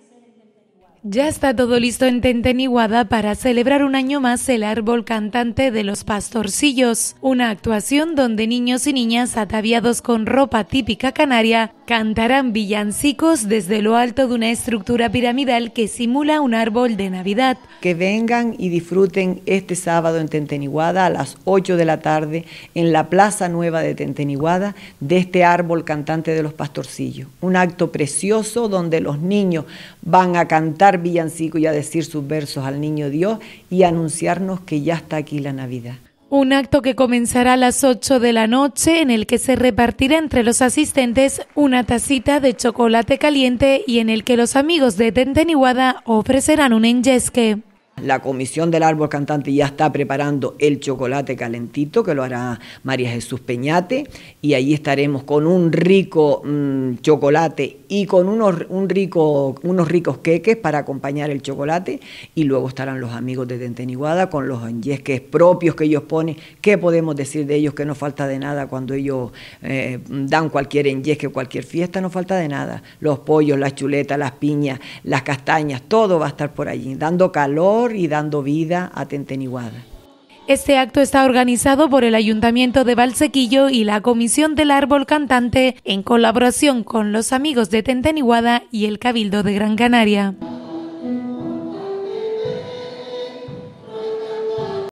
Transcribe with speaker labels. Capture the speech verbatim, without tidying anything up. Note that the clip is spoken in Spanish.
Speaker 1: Ya está todo listo en Tenteniguada para celebrar un año más el árbol cantante de los pastorcillos, una actuación donde niños y niñas ataviados con ropa típica canaria cantarán villancicos desde lo alto de una estructura piramidal que simula un árbol de Navidad.
Speaker 2: Que vengan y disfruten este sábado en Tenteniguada a las ocho de la tarde en la Plaza Nueva de Tenteniguada de este árbol cantante de los pastorcillos. Un acto precioso donde los niños van a cantar villancico y a decir sus versos al niño Dios y a anunciarnos que ya está aquí la Navidad.
Speaker 1: Un acto que comenzará a las ocho de la noche en el que se repartirá entre los asistentes una tacita de chocolate caliente y en el que los amigos de Tenteniguada ofrecerán un enyesque.
Speaker 2: La comisión del árbol cantante ya está preparando el chocolate calentito, que lo hará María Jesús Peñate, y ahí estaremos con un rico mmm, chocolate y con unos, un rico, unos ricos queques para acompañar el chocolate, y luego estarán los amigos de Tenteniguada con los enyesques propios que ellos ponen. ¿Qué podemos decir de ellos? Que no falta de nada cuando ellos eh, dan cualquier enyesque, cualquier fiesta, no falta de nada. Los pollos, las chuletas, las piñas, las castañas, todo va a estar por allí, dando calor y dando vida a Tenteniguada.
Speaker 1: Este acto está organizado por el Ayuntamiento de Valsequillo y la Comisión del Árbol Cantante en colaboración con los amigos de Tenteniguada y el Cabildo de Gran Canaria.